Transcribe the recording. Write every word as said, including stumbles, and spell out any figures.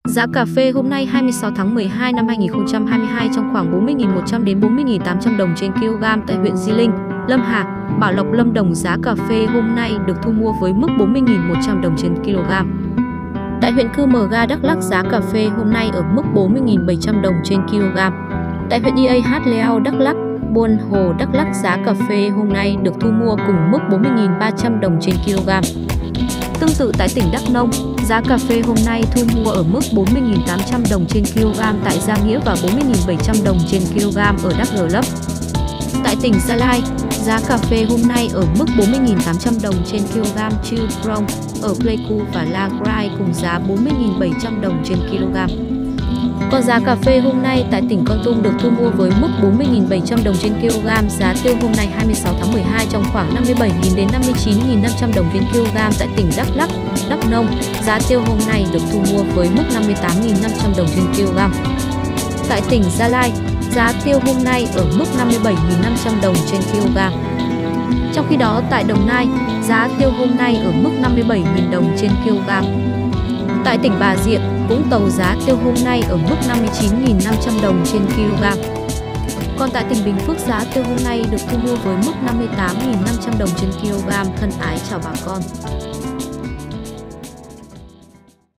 Giá cà phê hôm nay hai mươi sáu tháng mười hai năm hai nghìn không trăm hai mươi hai trong khoảng bốn mươi nghìn một trăm đến bốn mươi nghìn tám trăm đồng trên kg tại huyện Di Linh, Lâm Hà, Bảo Lộc, Lâm Đồng. Giá cà phê hôm nay được thu mua với mức bốn mươi nghìn một trăm đồng trên kg. Tại huyện Cư Mờ Ga, Đắk Lắk, giá cà phê hôm nay ở mức bốn mươi nghìn bảy trăm đồng trên kg. Tại huyện e a hát Leo, Đắk Lắk, Buôn Hồ, Đắk Lắk, giá cà phê hôm nay được thu mua cùng mức bốn mươi nghìn ba trăm đồng trên kg. Tương tự tại tỉnh Đắk Nông, giá cà phê hôm nay thu mua ở mức bốn mươi nghìn tám trăm đồng trên kg tại Gia Nghĩa và bốn mươi nghìn bảy trăm đồng trên kg ở Đắk Rờ Lấp. Tại tỉnh Gia Lai, giá cà phê hôm nay ở mức bốn mươi nghìn tám trăm đồng trên kg Chư Prong ở Pleiku và La Grai cùng giá bốn mươi nghìn bảy trăm đồng trên kg. Còn giá cà phê hôm nay tại tỉnh Kon Tum được thu mua với mức bốn mươi nghìn bảy trăm đồng trên kg. Giá tiêu hôm nay hai mươi sáu tháng mười hai trong khoảng năm mươi bảy nghìn đến năm mươi chín nghìn năm trăm đồng trên kg tại tỉnh Đắk Lắk, Đắk Nông. Giá tiêu hôm nay được thu mua với mức năm mươi tám nghìn năm trăm đồng trên kg. Tại tỉnh Gia Lai, giá tiêu hôm nay ở mức năm mươi bảy nghìn năm trăm đồng trên kg. Trong khi đó tại Đồng Nai, giá tiêu hôm nay ở mức năm mươi bảy nghìn đồng trên kg. Tại tỉnh Bà Rịa, Vũng Tàu, giá tiêu hôm nay ở mức năm mươi chín nghìn năm trăm đồng trên kg. Còn tại tỉnh Bình Phước, giá tiêu hôm nay được thu mua với mức năm mươi tám nghìn năm trăm đồng trên kg. Thân ái chào bà con.